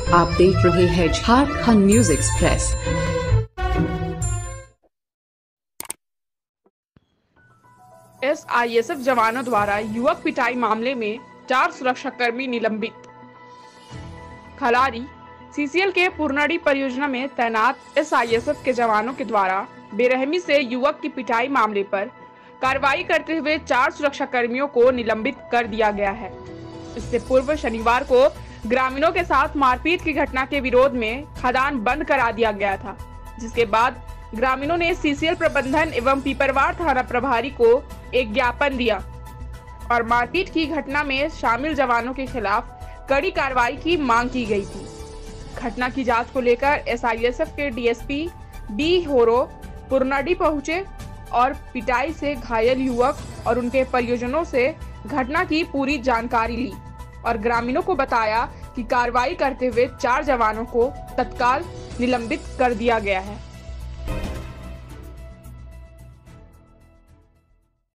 आप देख रहे हैं झारखंड न्यूज एक्सप्रेस। एसआईएसएफ जवानों द्वारा युवक पिटाई मामले में 4 सुरक्षाकर्मी निलंबित। खलारी सीसीएल के पूर्णाडी परियोजना में तैनात एसआईएसएफ के जवानों के द्वारा बेरहमी से युवक की पिटाई मामले पर कार्रवाई करते हुए 4 सुरक्षाकर्मियों को निलंबित कर दिया गया है। इससे पूर्व शनिवार को ग्रामीणों के साथ मारपीट की घटना के विरोध में खदान बंद करा दिया गया था, जिसके बाद ग्रामीणों ने सीसीएल प्रबंधन एवं पिपरवार थाना प्रभारी को एक ज्ञापन दिया और मारपीट की घटना में शामिल जवानों के खिलाफ कड़ी कार्रवाई की मांग की गई थी। घटना की जांच को लेकर एसआईएसएफ के डीएसपी डी होरो पूर्णाडी पहुंचे और पिटाई से घायल युवक और उनके परिजनों से घटना की पूरी जानकारी ली और ग्रामीणों को बताया कि कार्रवाई करते हुए 4 जवानों को तत्काल निलंबित कर दिया गया है।